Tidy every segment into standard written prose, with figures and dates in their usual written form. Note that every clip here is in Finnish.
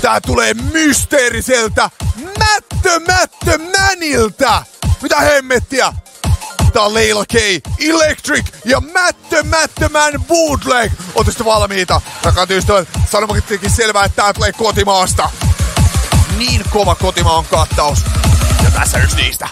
tää tulee mysteeriseltä Mättö-Mäniltä. Mitä hemmettiä? Tää on Layla K, Electric ja Mättö-Man Bootleg. Ootte sitten valmiita? Rakkaat ystävät, sanomakin selvää, että tää tulee kotimaasta. Niin kova kotimaan kattaus. Ja tässä yksi niistä.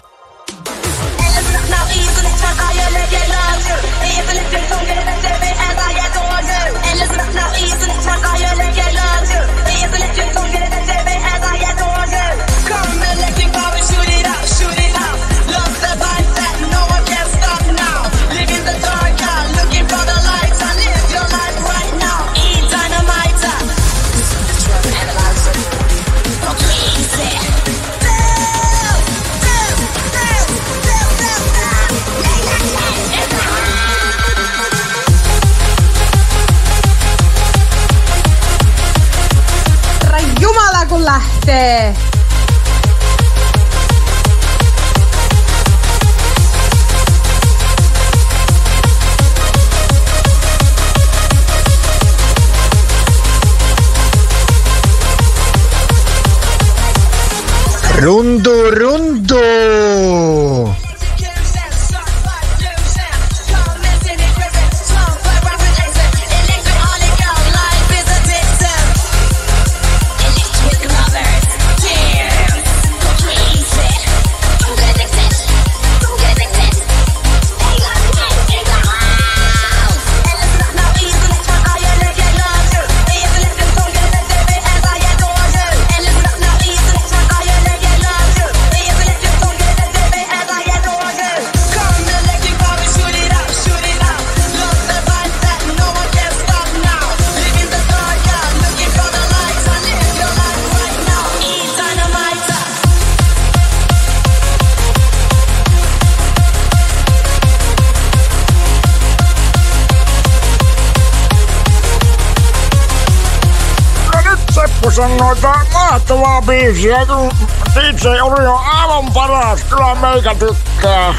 Kun lähtee. Rundu. Se on noita mahtavaa biisiä, kun DJ oli jo aivan paras, kyllä meikä tykkää.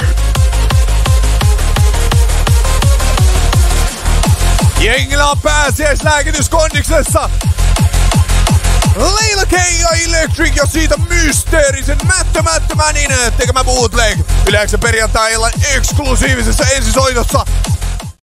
Jengillä on pääsiäislääkitys kondiksessa. Layla K ja Electric ja siitä mysteerisen Mättö-Manin tekemä bootleg. Yleensä perjantai-illan eksklusiivisessa ensisoitossa